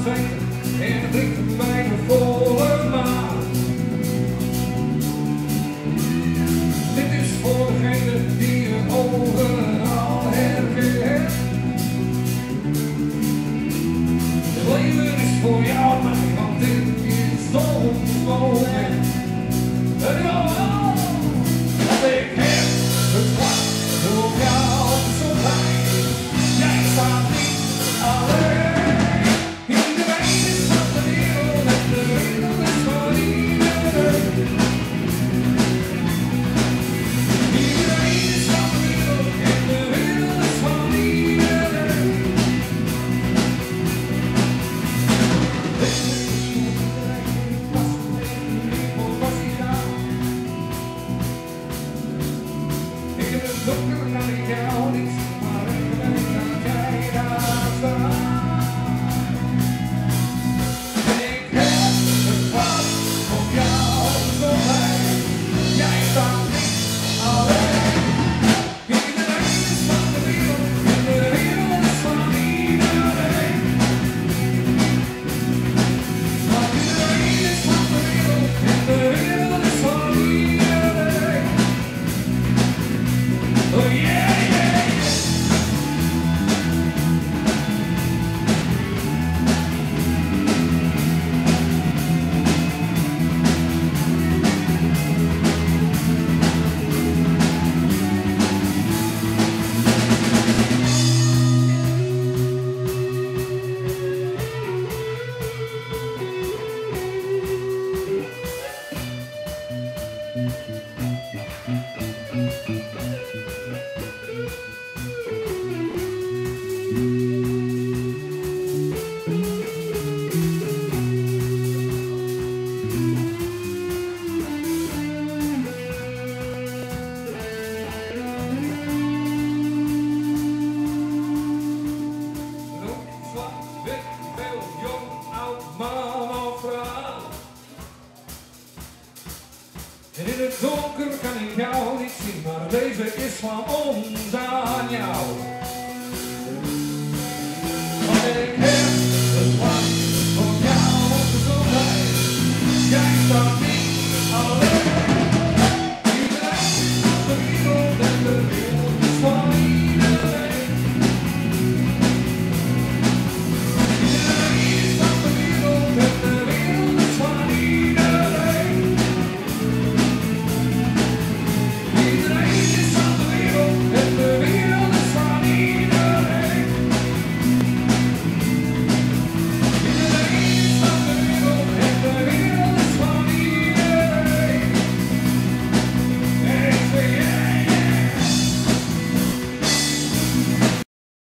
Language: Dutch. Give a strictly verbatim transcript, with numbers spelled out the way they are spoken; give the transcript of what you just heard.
zweten en het drinkt bij de volle maan. Dit is voor degene die je overal herkent. Het leven is voor jou, maar want dit is ons moment. En oh, want ik heb het hart door jou zo fijn. Jij staat niet alleen. Iedereen is van de wereld en de wereld is van iedereen. Iedereen is van de wereld en de wereld is van iedereen. Dit is iedereen, pas alleen voor was hij gaan. In het donker kan ik jou niet zien, maar ik weet dat jij daar staat. En ik heb het pad op jou zo fijn. Jij staat niet alleen. Iedereen is van de wereld en de wereld is van iedereen. Maar iedereen is van de wereld en de wereld is van iedereen. Oh yeah, yeah, yeah. En in het donker kan ik jou niet zien, maar deze is van ons aan jou.